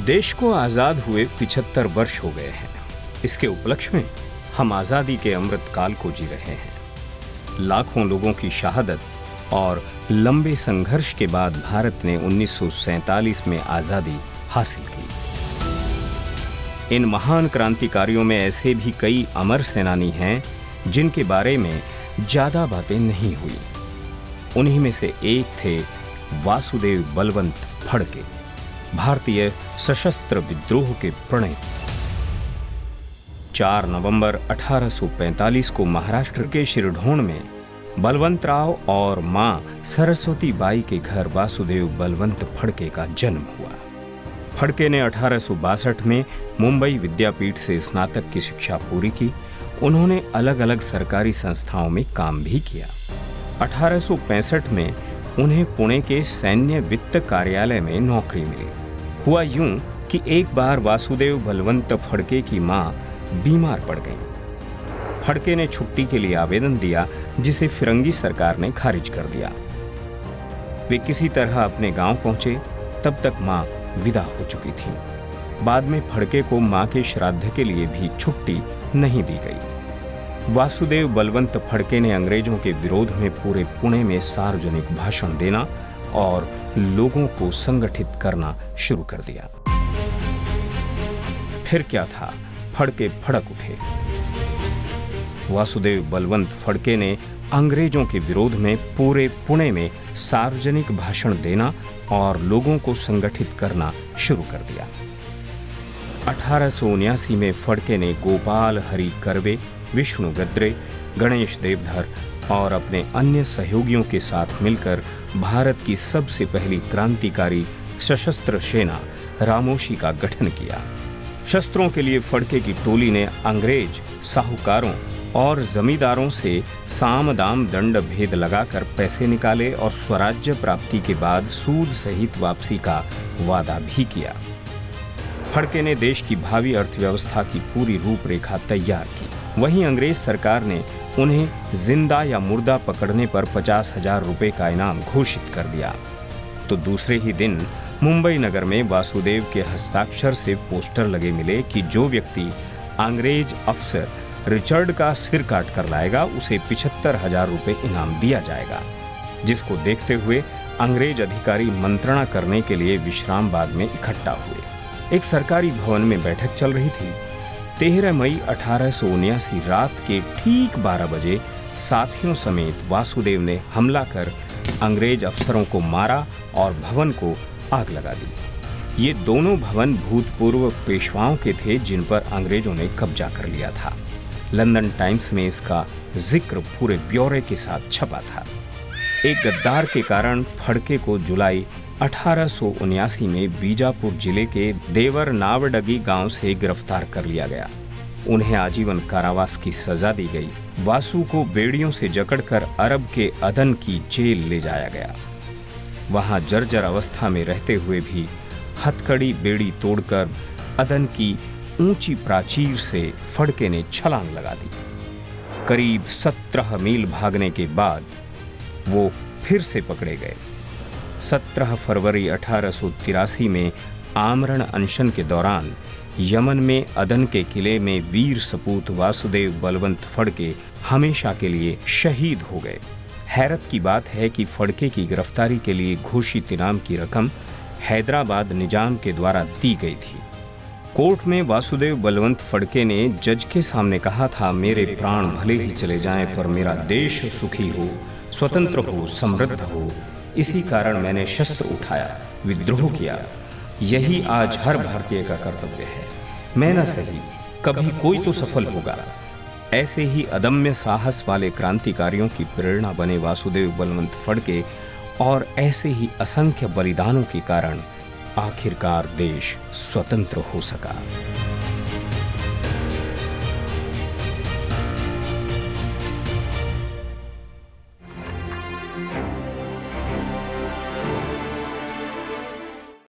देश को आजाद हुए 75 वर्ष हो गए हैं। इसके उपलक्ष्य में हम आजादी के अमृत काल को जी रहे हैं। लाखों लोगों की शहादत और लंबे संघर्ष के बाद भारत ने 1947 में आजादी हासिल की। इन महान क्रांतिकारियों में ऐसे भी कई अमर सेनानी हैं जिनके बारे में ज्यादा बातें नहीं हुई। उन्हीं में से एक थे वासुदेव बलवंत फड़के, भारतीय सशस्त्र विद्रोह के प्रणेता। 4 नवंबर 1845 को महाराष्ट्र के शिरढोण में बलवंतराव और मां सरस्वती बाई के घर वासुदेव बलवंत फड़के का जन्म हुआ। फड़के ने 1862 में मुंबई विद्यापीठ से स्नातक की शिक्षा पूरी की। उन्होंने अलग अलग सरकारी संस्थाओं में काम भी किया। 1865 में उन्हें पुणे के सैन्य वित्त कार्यालय में नौकरी मिली। हुआ यूं कि एक बार वासुदेव बलवंत फड़के की मां बीमार पड़ गई। फड़के ने छुट्टी के लिए आवेदन दिया, जिसे फिरंगी सरकार ने खारिज कर दिया। वे किसी तरह अपने गांव पहुंचे, तब तक मां विदा हो चुकी थी। बाद में फड़के को मां के श्राद्ध के लिए भी छुट्टी नहीं दी गई। वासुदेव बलवंत फड़के ने अंग्रेजों के विरोध में पूरे पुणे में सार्वजनिक भाषण देना और लोगों को संगठित करना शुरू कर दिया। फिर क्या था, फड़के भड़क उठे। वासुदेव बलवंत फड़के ने अंग्रेजों के विरोध में पूरे पुणे में सार्वजनिक भाषण देना और लोगों को संगठित करना शुरू कर दिया। 1879 में फड़के ने गोपाल हरि कर्वे, विष्णु गद्रे, गणेश देवधर और अपने अन्य सहयोगियों के साथ मिलकर भारत की सबसे पहली क्रांतिकारी सशस्त्र सेना रामोशी का गठन किया। शस्त्रों के लिए फड़के की टोली ने अंग्रेज साहूकारों और जमींदारों से साम दाम दंड भेद लगाकर पैसे निकाले और स्वराज्य प्राप्ति के बाद सूद सहित वापसी का वादा भी किया। फड़के ने देश की भावी अर्थव्यवस्था की पूरी रूपरेखा तैयार की। वहीं अंग्रेज सरकार ने उन्हें जिंदा या मुर्दा पकड़ने पर 50,000 रुपए का इनाम घोषित कर दिया। तो दूसरे ही दिन मुंबई नगर में वासुदेव के हस्ताक्षर से पोस्टर लगे मिले कि जो व्यक्ति अंग्रेज अफसर रिचर्ड का सिर काट कर लाएगा, उसे 75,000 रुपए इनाम दिया जाएगा। जिसको देखते हुए अंग्रेज अधिकारी मंत्रणा करने के लिए विश्राम बाग में इकट्ठा हुए। एक सरकारी भवन में बैठक चल रही थी। 13 मई 1879 रात के ठीक 12 बजे साथियों समेत वासुदेव ने हमला कर अंग्रेज अफसरों को मारा और भवन को आग लगा दी। ये दोनों भवन भूतपूर्व पेशवाओं के थे, जिन पर अंग्रेजों ने कब्जा कर लिया था। लंदन टाइम्स में इसका जिक्र पूरे ब्यौरे के साथ छपा था। एक गद्दार के कारण फड़के को जुलाई 1879 में बीजापुर जिले के देवर नावडगी गांव से गिरफ्तार कर लिया गया। उन्हें आजीवन कारावास की सजा दी गई। वासु को बेड़ियों से जकड़कर अरब के अदन की जेल ले जाया गया। वहां जर्जर अवस्था में रहते हुए भी हथकड़ी बेड़ी तोड़कर अदन की ऊंची प्राचीर से फड़के ने छलांग लगा दी। करीब 17 मील भागने के बाद वो फिर से पकड़े गए। 17 फरवरी 1883 में आमरण अनशन के दौरान यमन में अदन के किले में वीर सपूत वासुदेव बलवंत फड़के हमेशा के लिए शहीद हो गए। हैरत की बात है कि फड़के की गिरफ्तारी के लिए घोषित इनाम की रकम हैदराबाद निजाम के द्वारा दी गई थी। कोर्ट में वासुदेव बलवंत फड़के ने जज के सामने कहा था, मेरे प्राण भले ही चले जाएं, पर मेरा देश सुखी हो, स्वतंत्र हो, समृद्ध हो। इसी कारण मैंने शस्त्र उठाया, विद्रोह किया। यही आज हर भारतीय का कर्तव्य है। मैं न सही, कभी कोई तो सफल होगा। ऐसे ही अदम्य साहस वाले क्रांतिकारियों की प्रेरणा बने वासुदेव बलवंत फड़के और ऐसे ही असंख्य बलिदानों के कारण आखिरकार देश स्वतंत्र हो सका।